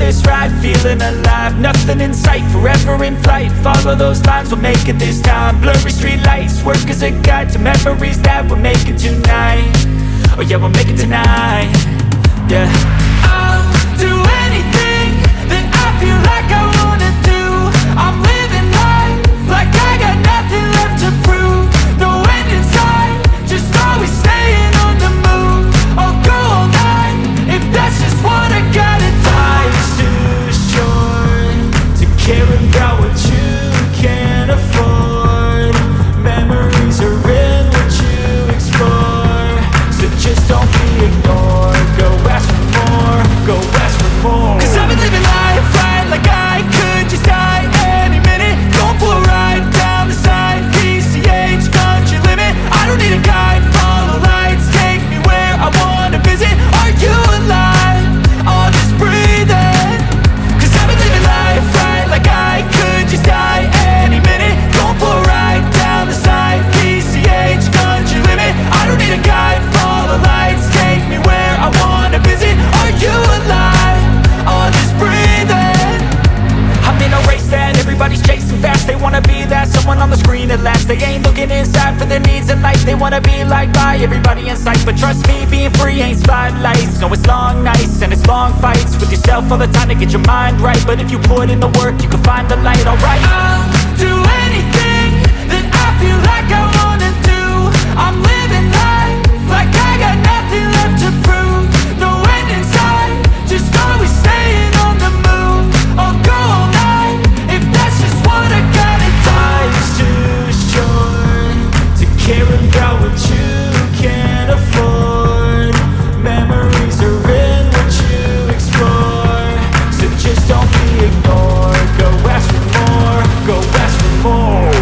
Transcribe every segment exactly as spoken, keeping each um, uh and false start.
this ride, feeling alive. Nothing in sight, forever in flight. Follow those lines, we'll make it this time. Blurry street lights, work as a guide to memories that we're making tonight. Oh yeah, we'll make it tonight. Yeah, I'll do anything that I feel like I wanna do. I'm living life like I got nothing left to prove. No end in sight, just always staying on the move. I'll go all night if that's just what I gotta do. Life's too short to care about what you can't afford. Memories are in what you explore, so just don't be ignored. Go ask for more, go ask for more. Cause I've been living life right like I could just die any minute. Going for a ride down the side, P C H, country limit. I don't need a guide, follow lights, take me where I wanna visit. Are you alive? I'll just breathe in. Cause I've been living life right like I could just die any minute. Going for a ride down the side, P C H, country limit. I don't need a guide, follow lights, take me where I wanna visit. Are you alive? I'll just breathe in. I'm in a race that everybody's chasing fast. They wanna be that someone on the screen at last. They ain't looking inside for their needs in life. They wanna be liked by everybody in sight. But trust me, being free ain't spotlights. No, it's long nights and it's long fights with yourself all the time to get your mind right. But if you put in the work, you can find the light, alright. I'll do anything that I feel like I wanna do. I'm living life like I got nothing left to prove. No end in sight, just always staying on the move. I'll go all night if that's just what I gotta do. Life's too short to care about what you can't afford. Memories are in what you explore, so just don't be ignored. Go ask for more, go ask for more.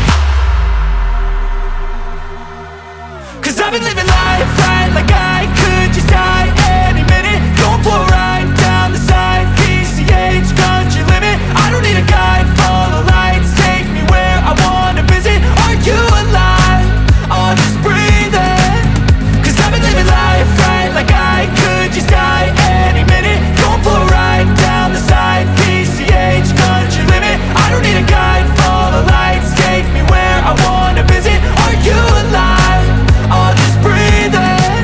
Cause I've been living life right like I could just die any minute. Going for a ride down the side, P C H, country limit. I don't need a guide, follow lights, take me where I wanna visit. Are you alive? I'll just breathe in. Cause I've been living life right like I could just die any minute. Going for a ride down the side, P C H, country limit. I don't need a guide, follow lights, take me where I wanna visit. Are you alive? I'll just breathe in.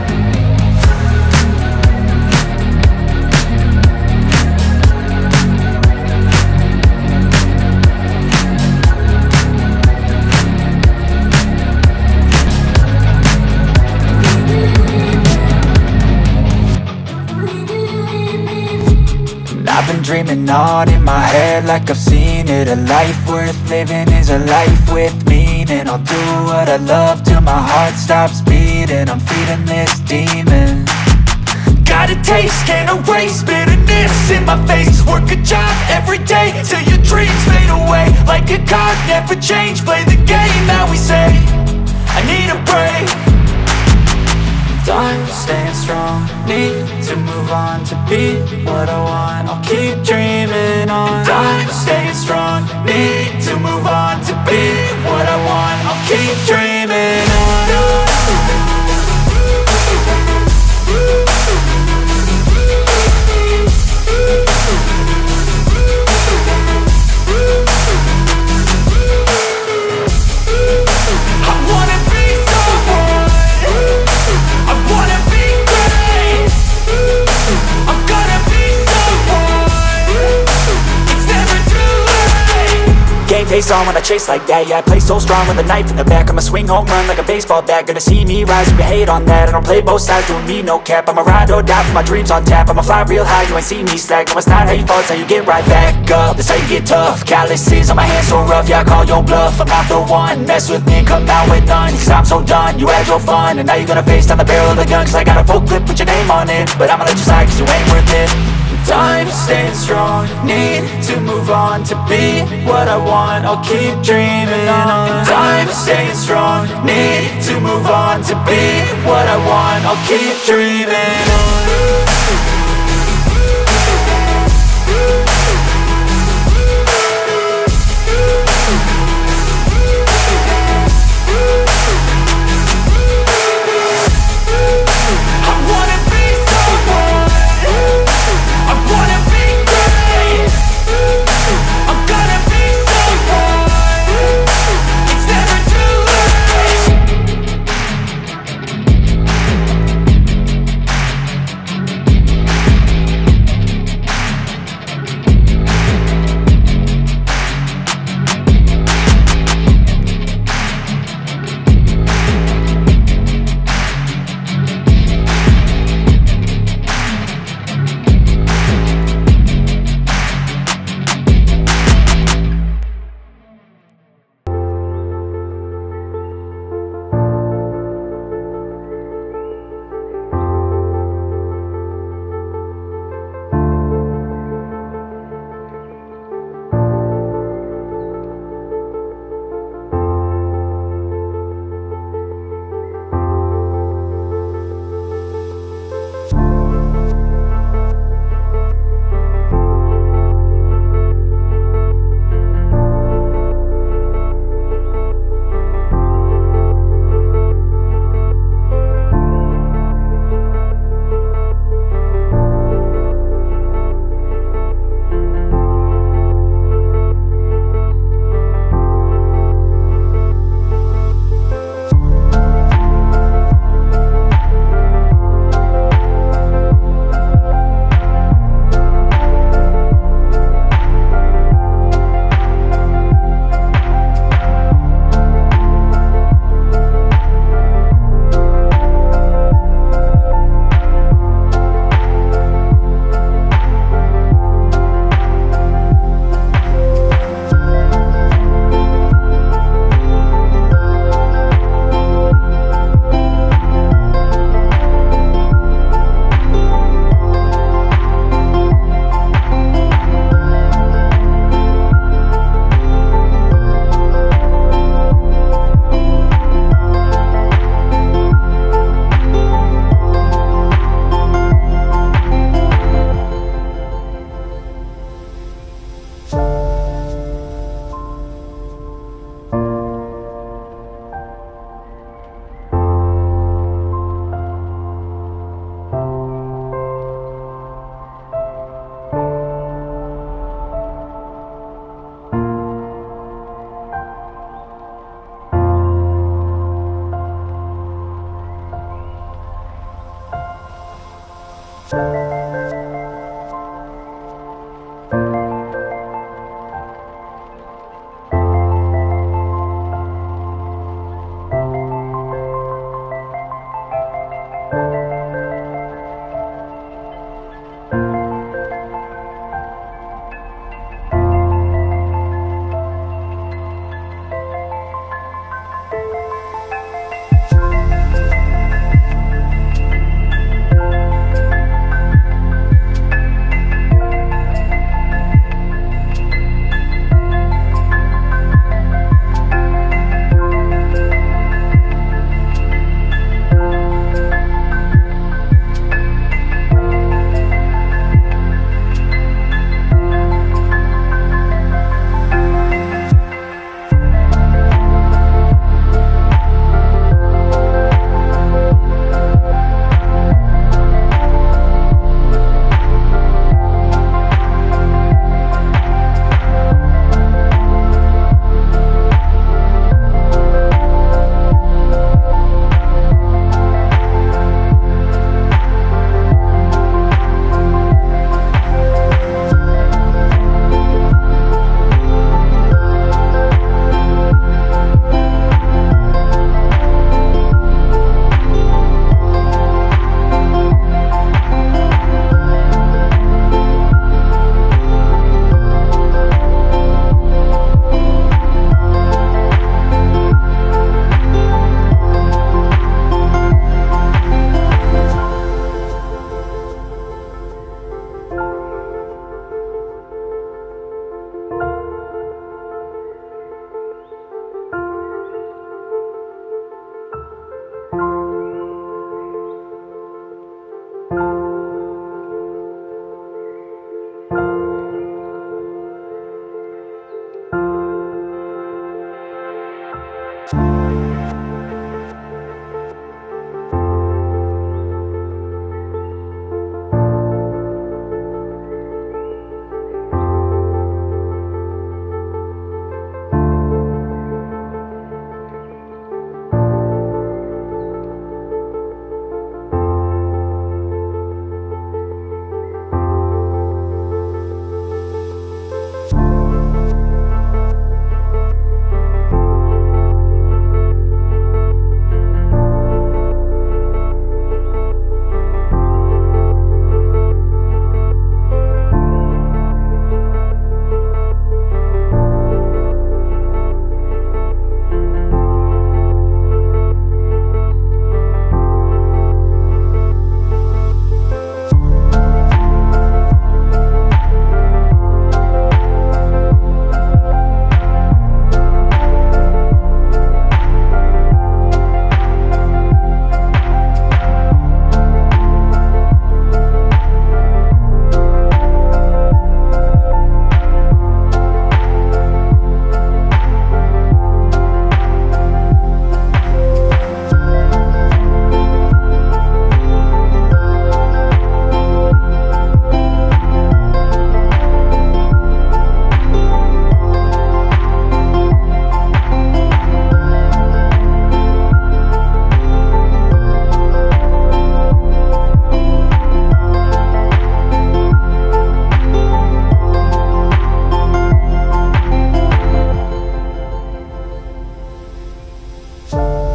I've been dreaming on in my head like I've seen it. A life worth living is a life with meaning. I'll do what I love till my heart stops beating. I'm feeding this demon. Got a taste, can't erase bitterness in my face. Work a job every day till your dreams fade away. Like a card, never change, play the game that we say. I need a break. Time staying strong, need to move on to be what I want. I'll keep dreaming on. Time staying strong, need to move on to be what I want. I'll keep dreaming on. Face on when I chase like that, yeah, I play so strong with a knife in the back. I'ma swing home run like a baseball bat. Gonna see me rise if you hate on that. I don't play both sides, doing me no cap. I'ma ride or die for my dreams on tap. I'ma fly real high, you ain't see me slack. No, it's not how you fall, it's how you get right back up. That's how you get tough. Calluses on my hands so rough, yeah, I call your bluff. I'm not the one, mess with me and come out with none. Cause I'm so done, you had your fun, and now you're gonna face down the barrel of the gun. Cause I got a full clip, put your name on it, but I'ma let you slide cause you ain't worth it. Time staying strong, need to move on to be what I want. I'll keep dreaming on. Time staying strong, need to move on to be what I want. I'll keep dreaming on. I wanna be someone, I wanna be you.